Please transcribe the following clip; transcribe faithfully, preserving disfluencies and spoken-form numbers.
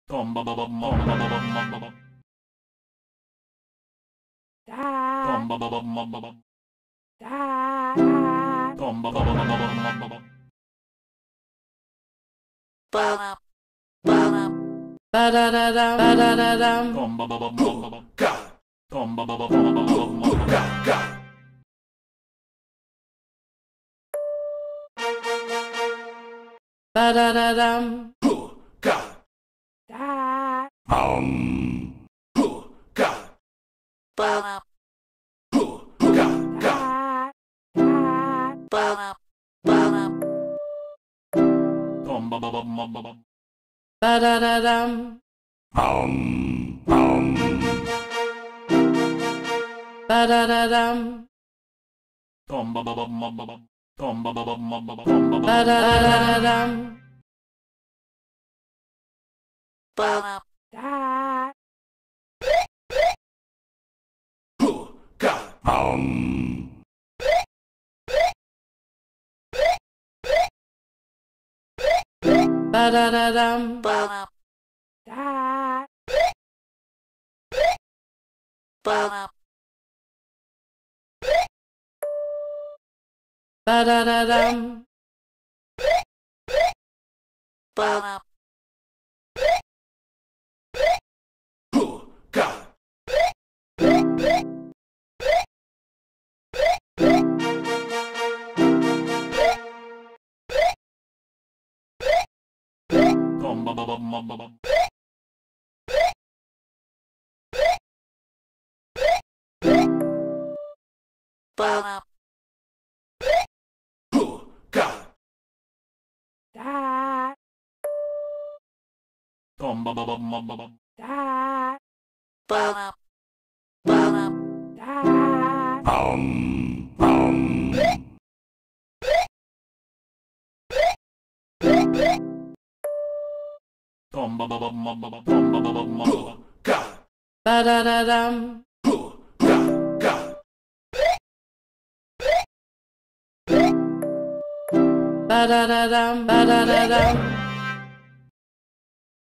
Tom ba ba bum bum ba ba bum bum ba bum. Tom ba ba bum bum ba bum. Tom ba ba bum bum bum ba bum. Ba ba ba da da da ba da da dum. Tom ba ba bum bum ba bum. Tom ba ba bum bum ba bum bum ba bum. Ba da da dum. Um. Ba ba ba Tom ba ba bum bum ba bum. ba da da dum. Um. Um. Ba da da dum. Tom ba ba bum bum ba bum. Tom ba ba bum bum ba bum. Tom ba Ba ba da da da dum. Ba Um. ba da da dum. Ba ba ba da da dum. Ba Tom ba ba bum bum ba bum. ba Tom ba ba bum bum ba bum. ba ba Um. Um. Tom ba ba bum bum ba bum. Tom ba ba bum bum ba bum. ba da da dum. Ba da da dum. Ba da da dum.